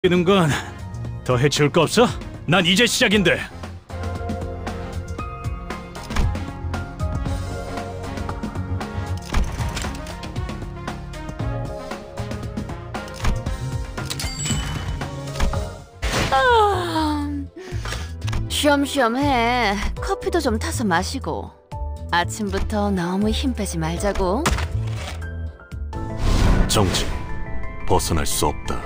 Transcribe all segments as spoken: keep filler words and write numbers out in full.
뛰는 건 더 해치울 거 없어? 난 이제 시작인데. 아, 쉬엄쉬엄해. 커피도 좀 타서 마시고. 아침부터 너무 힘 빼지 말자고. 정지. 벗어날 수 없다.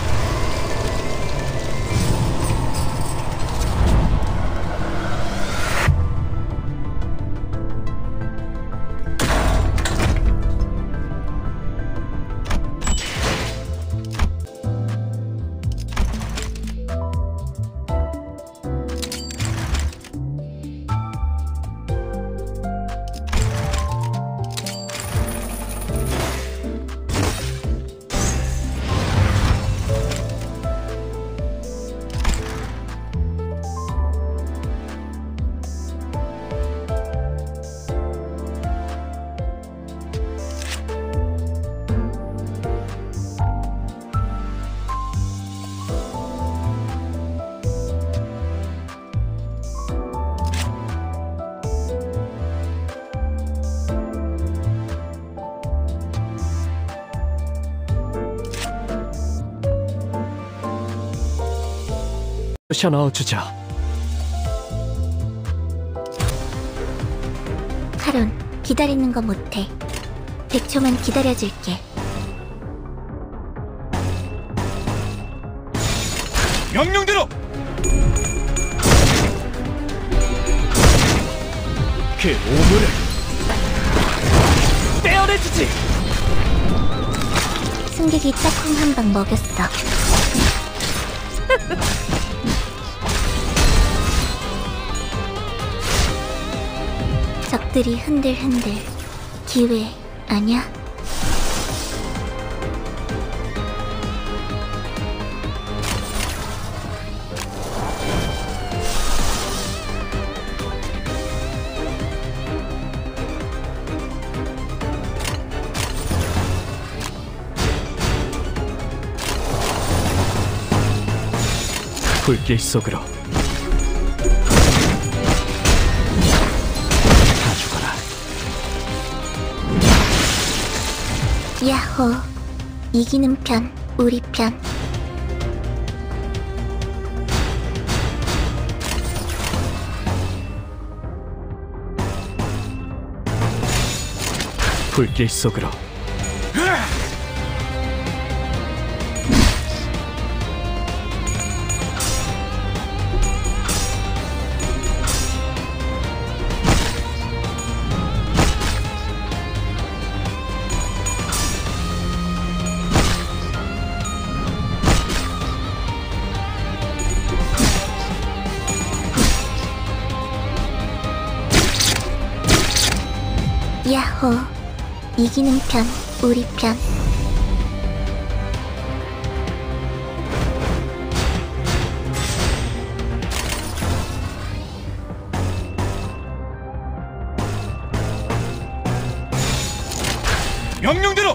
샤 넣어주자. 하론, 기다리는 거 못해. 백 초만 기다려줄게. 명령대로! 그 오물을 떼어내주지! 승객이 짝꿍 한 방 먹였어. 적들이 흔들흔들. 기회 아냐? 불길 속으로 다 죽어라. 야호, 이기는 편, 우리 편. 불길 속으로 야호, 이기는 편, 우리 편. 명령대로!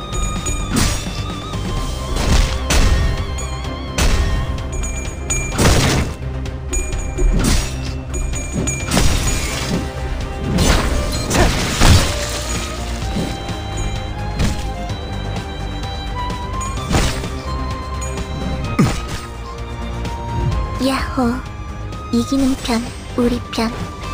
야호, 이기는 편, 우리 편.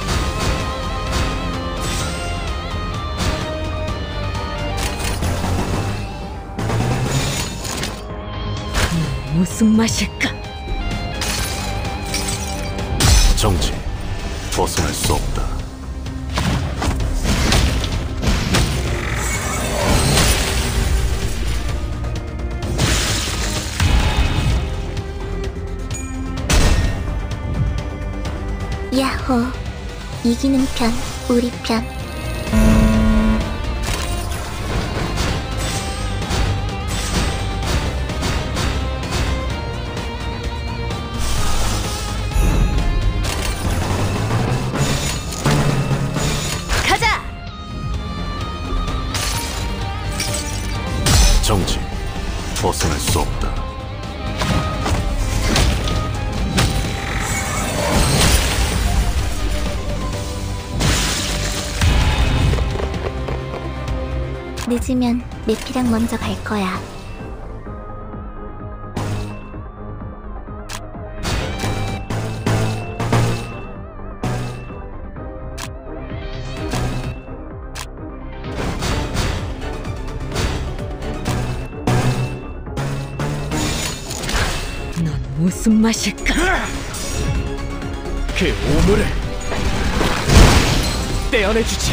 무슨 맛일까? 정지. 벗어날 수 없다. 야호, 이기는 편, 우리 편. 가자! 정지. 벗어날 수 없다. 늦으면 내피랑 먼저 갈 거야. 넌 무슨 맛일까? 그 오물을 떼어내주지.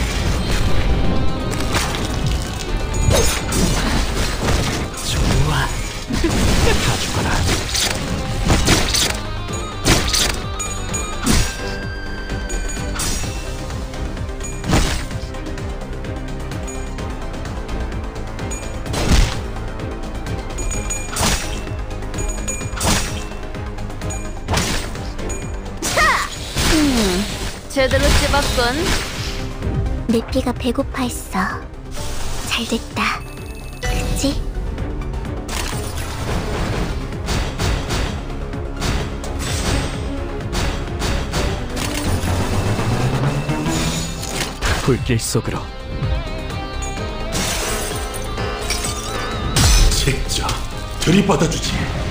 좋아. 다 죽어라. 제대로 찝었군. 내피가 배고파했어. 잘됐다. 그치? 불길 속으로. 책자 들이받아주지.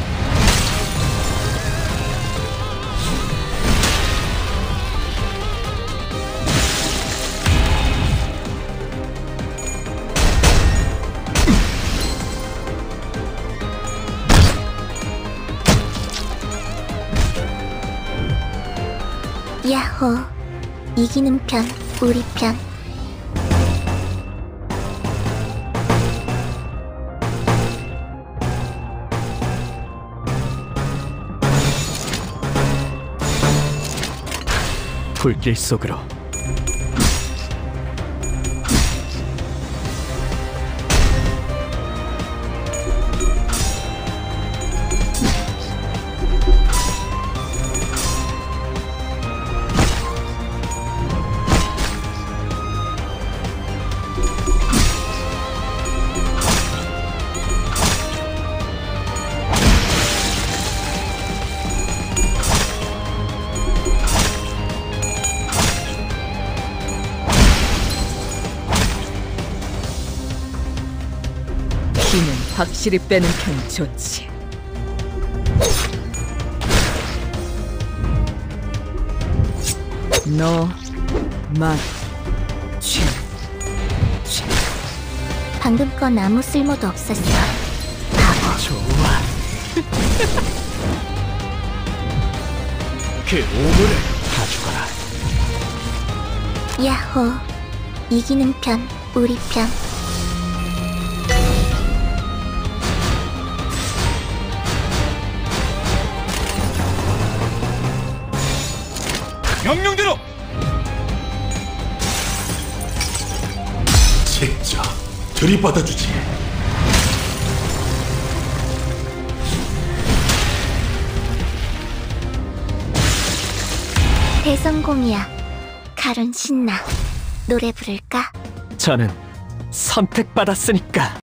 야호. 이기는 편, 우리 편. 불길 속으로. 피는 확실히 빼는 편이 좋지. 너, 맛, 취, 취. 방금 건 아무 쓸모도 없었어. 바보. 좋아. 그 오물을 다 죽어라. 야호. 이기는 편, 우리 편. 명령대로. 책자 들이받아주지. 대성공이야. 가론 신나. 노래 부를까? 저는 선택받았으니까.